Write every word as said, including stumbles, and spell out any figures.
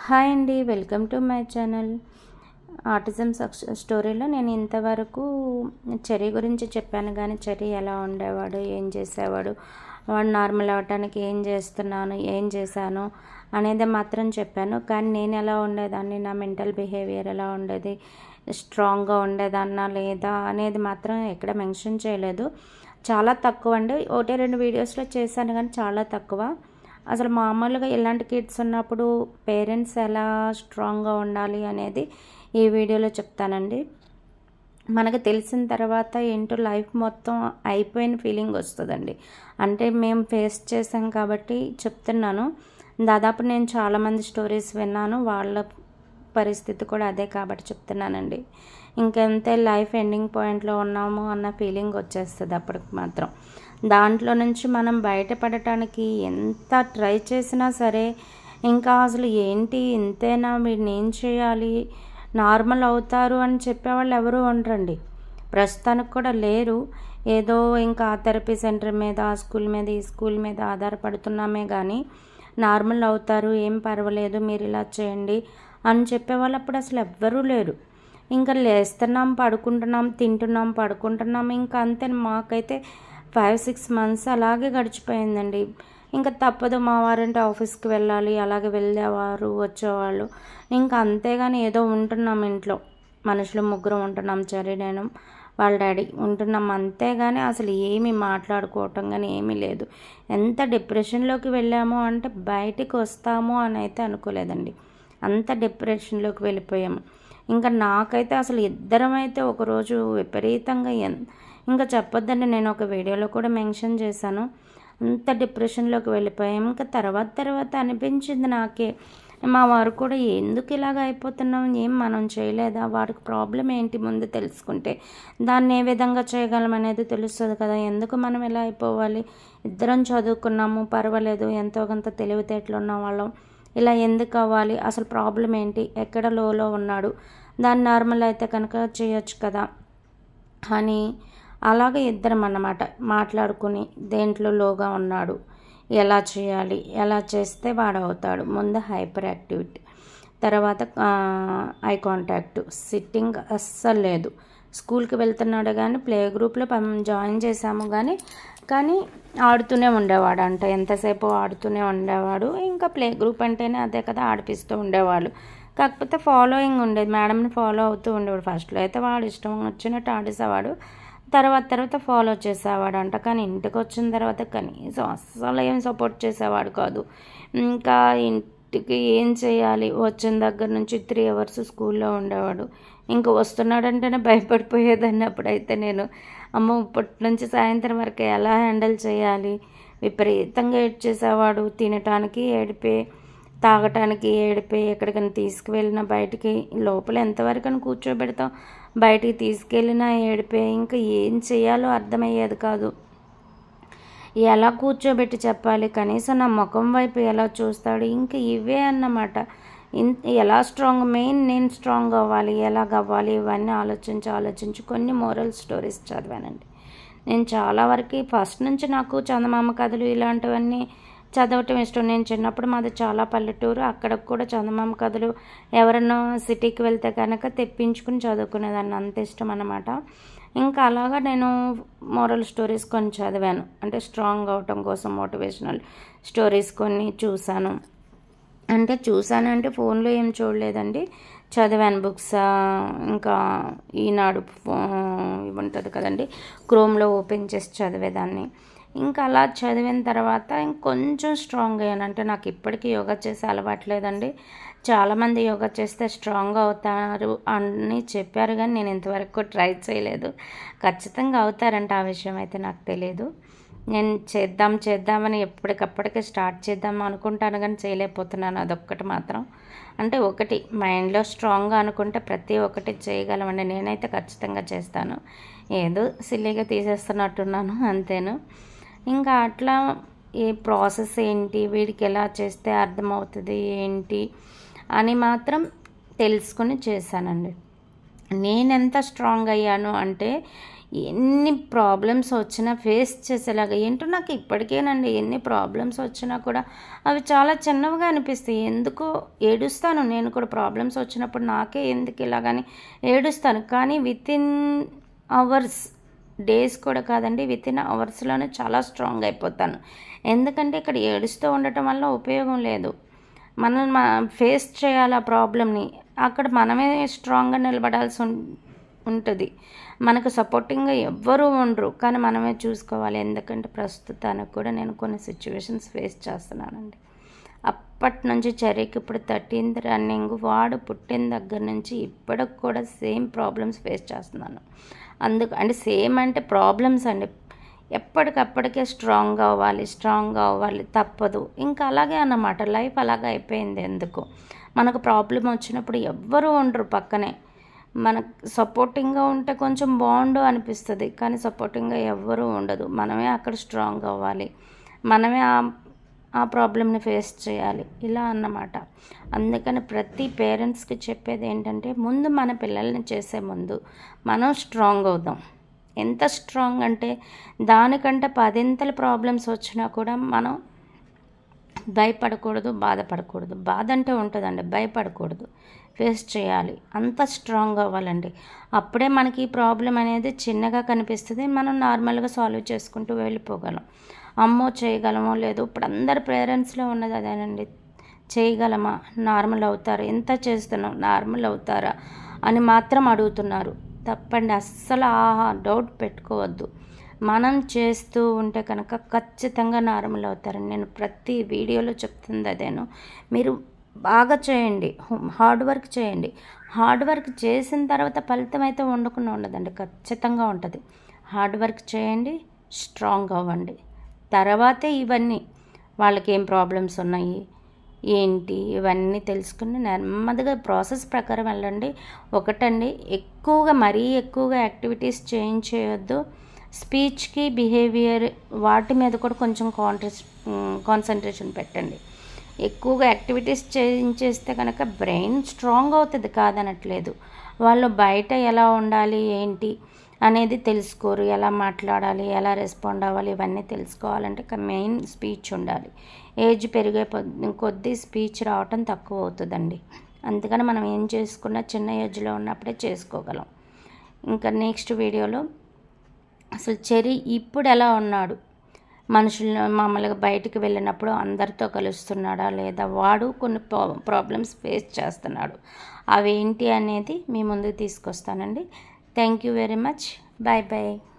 Hi అండి, welcome to my channel. Autism success స్టోరీలో నేను ఇంతవరకు చెర్రీ గురించి చెప్పాను, కానీ చెర్రీ ఎలా ఉండేవాడు, ఏం చేసేవాడు, వాడు నార్మల్ అవ్వటానికి ఏం చేస్తున్నాను, ఏం చేశాను అనేది మాత్రం చెప్పాను. కానీ నేను ఎలా ఉండేదాన్ని, నా మెంటల్ బిహేవియర్ ఎలా ఉండేది, స్ట్రాంగ్గా ఉండేదన్నా లేదా అనేది మాత్రం ఎక్కడ మెన్షన్ చేయలేదు. చాలా తక్కువ అండి, ఒకటి రెండు వీడియోస్లో చేశాను కానీ చాలా తక్కువ. అసలు మామూలుగా ఇలాంటి కిడ్స్ ఉన్నప్పుడు పేరెంట్స్ ఎలా స్ట్రాంగ్గా ఉండాలి అనేది ఈ వీడియోలో చెప్తానండి. మనకు తెలిసిన తర్వాత ఏంటో లైఫ్ మొత్తం అయిపోయిన ఫీలింగ్ వస్తుందండి. అంటే మేము ఫేస్ చేసాం కాబట్టి చెప్తున్నాను. దాదాపు నేను చాలామంది స్టోరీస్ విన్నాను, వాళ్ళ పరిస్థితి కూడా అదే కాబట్టి చెప్తున్నానండి. ఇంకెంతే లైఫ్ ఎండింగ్ పాయింట్లో ఉన్నాము అన్న ఫీలింగ్ వచ్చేస్తుంది అప్పటికి మాత్రం. దాంట్లో నుంచి మనం బయటపడటానికి ఎంత ట్రై చేసినా సరే ఇంకా అసలు ఏంటి ఇంతేనా, వీడిని ఏం చేయాలి, నార్మల్ అవుతారు అని చెప్పేవాళ్ళు ఎవరు ఉండరండి, ప్రస్తుతానికి కూడా లేరు. ఏదో ఇంకా థెరపీ సెంటర్ మీద, ఆ స్కూల్ మీద, ఈ స్కూల్ మీద ఆధారపడుతున్నామే కానీ నార్మల్ అవుతారు, ఏం పర్వాలేదు, మీరు ఇలా చేయండి అని చెప్పేవాళ్ళు అప్పుడు అసలు ఎవ్వరూ లేరు. ఇంకా లేస్తున్నాం, పడుకుంటున్నాం, తింటున్నాం, పడుకుంటున్నాం, ఇంకా అంతే. మాకైతే ఫైవ్ సిక్స్ మంత్స్ అలాగే గడిచిపోయిందండి. ఇంకా తప్పదు, మా వారంటే ఆఫీస్కి వెళ్ళాలి, అలాగే వెళ్ళేవారు వచ్చేవాళ్ళు, ఇంకా అంతేగాని ఏదో ఉంటున్నాం ఇంట్లో, మనుషులు ముగ్గురు ఉంటున్నాం, చెర్రీ నేను వాళ్ళ డాడీ ఉంటున్నాం, అంతేగాని అసలు ఏమీ మాట్లాడుకోవటం కానీ ఏమీ లేదు. ఎంత డిప్రెషన్లోకి వెళ్ళాము అంటే బయటికి వస్తాము అని అయితే అనుకోలేదండి, అంత డిప్రెషన్లోకి వెళ్ళిపోయాము. ఇంకా నాకైతే అసలు ఇద్దరం అయితే ఒకరోజు విపరీతంగా ఎన్ ఇంకా చెప్పొద్దండి, నేను ఒక వీడియోలో కూడా మెన్షన్ చేశాను, అంత డిప్రెషన్లోకి వెళ్ళిపోయాం. ఇంకా తర్వాత తర్వాత అనిపించింది నాకే, మా వారు కూడా ఎందుకు ఇలాగ అయిపోతున్నాం, ఏం మనం చేయలేదా, వాడికి ప్రాబ్లం ఏంటి ముందు తెలుసుకుంటే దాన్ని ఏ విధంగా చేయగలం అనేది తెలుస్తుంది కదా, ఎందుకు మనం ఇలా అయిపోవాలి, ఇద్దరం చదువుకున్నాము, పర్వాలేదు, ఎంతో కొంత తెలివితేటలు ఉన్న వాళ్ళం, ఇలా ఎందుకు అవ్వాలి, అసలు ప్రాబ్లం ఏంటి, ఎక్కడ లోలో ఉన్నాడు, దాన్ని నార్మల్ అయితే కనుక చేయొచ్చు కదా అని అలాగే ఇద్దరం అన్నమాట మాట్లాడుకుని దేంట్లో లోగా ఉన్నాడు, ఎలా చేయాలి, ఎలా చేస్తే వాడు అవుతాడు. ముందు హైపర్ యాక్టివిటీ, తర్వాత ఐ కాంటాక్ట్, సిట్టింగ్ అస్సలు లేదు. స్కూల్కి వెళ్తున్నాడు కానీ ప్లే గ్రూప్లో జాయిన్ చేశాము కానీ కానీ ఆడుతూనే ఉండేవాడు అంట, ఎంతసేపు ఆడుతూనే ఉండేవాడు. ఇంకా ప్లే గ్రూప్ అంటేనే అదే కదా, ఆడిపిస్తూ ఉండేవాళ్ళు. కాకపోతే ఫాలోయింగ్ ఉండేది, మేడంని ఫాలో అవుతూ ఉండేవాడు. ఫస్ట్లో అయితే వాడు ఇష్టం వచ్చినట్టు ఆడేసేవాడు, తర్వాత తర్వాత ఫాలో చేసేవాడు అంట. కానీ ఇంటికి వచ్చిన తర్వాత కనీసం అస్సలు ఏం సపోర్ట్ చేసేవాడు కాదు. ఇంకా ఇంటికి ఏం చేయాలి, వచ్చిన దగ్గర నుంచి త్రీ అవర్స్ స్కూల్లో ఉండేవాడు. ఇంకా వస్తున్నాడంటేనే భయపడిపోయేదాన్ని అప్పుడైతే నేను. అమ్మ ఇప్పటి నుంచి సాయంత్రం వరకు ఎలా హ్యాండిల్ చేయాలి, విపరీతంగా ఏడ్చేసేవాడు. తినటానికి ఏడిపే, తాగటానికి ఏడిపే, ఎక్కడికైనా తీసుకువెళ్ళినా బయటికి, లోపల ఎంతవరకు కూర్చోబెడతాం, బయటికి తీసుకెళ్ళినా ఏడిపే. ఇంకా ఏం చేయాలో అర్థమయ్యేది కాదు, ఎలా కూర్చోబెట్టి చెప్పాలి, కనీసం నా ముఖం వైపు ఎలా చూస్తాడు, ఇంకా ఇవే అన్నమాట. ఇన్ ఎలా స్ట్రాంగ్, మెయిన్ నేను స్ట్రాంగ్ అవ్వాలి, ఎలాగ అవ్వాలి, ఇవన్నీ ఆలోచించి ఆలోచించి కొన్ని మోరల్ స్టోరీస్ చదివానండి. నేను చాలా వరకు ఫస్ట్ నుంచి నాకు చందమామ కథలు ఇలాంటివన్నీ చదవటం ఇష్టం. నేను చిన్నప్పుడు మాది చాలా పల్లెటూరు, అక్కడ కూడా చందమామ కథలు ఎవరన్నా సిటీకి వెళ్తే కనుక తెప్పించుకుని చదువుకునేదాన్ని, అంత ఇష్టం అన్నమాట. ఇంకా అలాగా నేను మోరల్ స్టోరీస్ కొన్ని చదివాను, అంటే స్ట్రాంగ్ అవటం కోసం మోటివేషనల్ స్టోరీస్ కొన్ని చూశాను. అంటే చూశాను అంటే ఫోన్లో ఏం చూడలేదండి, చదివాను బుక్స్. ఇంకా ఈనాడు ఇవి ఉంటుంది కదండి, క్రోమ్లో ఓపెన్ చేసి చదివేదాన్ని. ఇంకా అలా చదివిన తర్వాత ఇంకొంచెం స్ట్రాంగ్ అయ్యాను. అంటే నాకు ఇప్పటికీ యోగా చేసే అలవాట్లేదండి, చాలామంది యోగా చేస్తే స్ట్రాంగ్ అవుతారు అని చెప్పారు కానీ నేను ఇంతవరకు ట్రై చేయలేదు. ఖచ్చితంగా అవుతారంట, ఆ విషయం అయితే నాకు తెలియదు. నేను చేద్దాం చేద్దామని ఎప్పటికప్పటికే స్టార్ట్ చేద్దాం అనుకుంటాను కానీ చేయలేకపోతున్నాను, అదొక్కటి మాత్రం. అంటే ఒకటి మైండ్లో స్ట్రాంగ్గా అనుకుంటే ప్రతి ఒక్కటి చేయగలమండి, నేనైతే ఖచ్చితంగా చేస్తాను. ఏదో సిల్లీగా తీసేస్తున్నట్టున్నాను అంతేను. ఇంకా అట్లా ఏ ప్రాసెస్ ఏంటి, వీడికి ఎలా చేస్తే అర్థమవుతుంది ఏంటి అని మాత్రం తెలుసుకుని చేశానండి. నేనెంత స్ట్రాంగ్ అయ్యాను అంటే ఎన్ని ప్రాబ్లమ్స్ వచ్చినా ఫేస్ చేసేలాగా ఏంటో నాకు ఇప్పటికేనండి ఎన్ని ప్రాబ్లమ్స్ వచ్చినా కూడా అవి చాలా చిన్నవిగా అనిపిస్తాయి. ఎందుకో ఏడుస్తాను నేను కూడా ప్రాబ్లమ్స్ వచ్చినప్పుడు, నాకే ఎందుకు ఇలాగని ఏడుస్తాను. కానీ వితిన్ అవర్స్, డేస్ కూడా కాదండి, వితిన్ అవర్స్లోనే చాలా స్ట్రాంగ్ అయిపోతాను. ఎందుకంటే ఇక్కడ ఏడుస్తూ ఉండటం వల్ల ఉపయోగం లేదు. మనం ఫేస్ చేయాలి ఆ ప్రాబ్లమ్ని. అక్కడ మనమే స్ట్రాంగ్గా నిలబడాల్సి ఉంటుంది. మనకు సపోర్టింగ్గా ఎవ్వరూ ఉండరు, కానీ మనమే చూసుకోవాలి. ఎందుకంటే ప్రస్తుతానికి కూడా నేను కొన్ని సిచ్యువేషన్స్ ఫేస్ చేస్తున్నానండి. అప్పటి నుంచి చెర్రీకి ఇప్పుడు థర్టీన్త్ రన్నింగ్. వాడు పుట్టిన దగ్గర నుంచి ఇప్పటికి కూడా సేమ్ ప్రాబ్లమ్స్ ఫేస్ చేస్తున్నాను. అందుకు అంటే సేమ్ అంటే ప్రాబ్లమ్స్ అండి. ఎప్పటికప్పటికే స్ట్రాంగ్ అవ్వాలి, స్ట్రాంగ్ అవ్వాలి, తప్పదు. ఇంకా అలాగే అన్నమాట, లైఫ్ అలాగే అయిపోయింది. ఎందుకు మనకు ప్రాబ్లం వచ్చినప్పుడు ఎవ్వరూ ఉండరు పక్కనే. మనకు సపోర్టింగ్గా ఉంటే కొంచెం బాగుండు అనిపిస్తుంది, కానీ సపోర్టింగ్గా ఎవ్వరూ ఉండదు. మనమే అక్కడ స్ట్రాంగ్ అవ్వాలి, మనమే ఆ ఆ ప్రాబ్లమ్ని ఫేస్ చేయాలి, ఇలా అన్నమాట. అందుకని ప్రతి పేరెంట్స్కి చెప్పేది ఏంటంటే, ముందు మన పిల్లల్ని చేసే ముందు మనం స్ట్రాంగ్ అవుదాం. ఎంత స్ట్రాంగ్ అంటే దానికంటే పదింతల ప్రాబ్లమ్స్ వచ్చినా కూడా మనం భయపడకూడదు, బాధపడకూడదు. బాధ అంటే ఉంటుందండి, భయపడకూడదు, ఫేస్ చేయాలి. అంత స్ట్రాంగ్ అవ్వాలండి. అప్పుడే మనకి ఈ ప్రాబ్లం అనేది చిన్నగా కనిపిస్తుంది, మనం నార్మల్గా సాల్వ్ చేసుకుంటూ వెళ్ళిపోగలం. అమ్మో చేయగలమో లేదో, ఇప్పుడు అందరు పేరెంట్స్లో ఉన్నది అదేనండి. చేయగలమా, నార్మల్ అవుతారా, ఎంత చేస్తున్నాం నార్మల్ అవుతారా అని మాత్రం అడుగుతున్నారు. తప్పండి, అస్సలు ఆ డౌట్ పెట్టుకోవద్దు. మనం చేస్తూ ఉంటే కనుక ఖచ్చితంగా నార్మల్ అవుతారండి. నేను ప్రతి వీడియోలో చెప్తుంది అదేను. మీరు బాగా చేయండి, హార్డ్ వర్క్ చేయండి. హార్డ్ వర్క్ చేసిన తర్వాత ఫలితం అయితే ఉండకుండా ఉండదండి, ఖచ్చితంగా ఉంటుంది. హార్డ్ వర్క్ చేయండి, స్ట్రాంగ్ అవ్వండి. తర్వాతే ఇవన్నీ వాళ్ళకి ఏం ప్రాబ్లమ్స్ ఉన్నాయి ఏంటి ఇవన్నీ తెలుసుకుని నెమ్మదిగా ప్రాసెస్ ప్రకారం వెళ్ళండి. ఒకటండి, ఎక్కువగా మరీ ఎక్కువగా యాక్టివిటీస్ చేంజ్ చేయొద్దు. స్పీచ్కి, బిహేవియర్ వాటి మీద కూడా కొంచెం కాంట్రెస్ కాన్సన్ట్రేషన్ పెట్టండి. ఎక్కువగా యాక్టివిటీస్ చేంజ్ చేస్తే కనుక బ్రెయిన్ స్ట్రాంగ్ అవుతుంది, కాదనట్లేదు. వాళ్ళు బయట ఎలా ఉండాలి ఏంటి అనేది తెలుసుకోరు. ఎలా మాట్లాడాలి, ఎలా రెస్పాండ్ అవ్వాలి, ఇవన్నీ తెలుసుకోవాలంటే మెయిన్ స్పీచ్ ఉండాలి. ఏజ్ పెరిగే కొద్దీ స్పీచ్ రావటం తక్కువ అవుతుందండి. అందుకని మనం ఏం చేసుకున్నా చిన్న ఏజ్లో ఉన్నప్పుడే చేసుకోగలం. ఇంకా నెక్స్ట్ వీడియోలో అసలు చెర్రీ ఇప్పుడు ఎలా ఉన్నాడు, మనుషులను మామూలుగా బయటికి వెళ్ళినప్పుడు అందరితో కలుస్తున్నాడా లేదా, వాడు కొన్ని ప్రాబ్లమ్స్ ఫేస్ చేస్తున్నాడు, అవేంటి అనేది మీ ముందుకు తీసుకొస్తానండి. Thank you very much. Bye bye.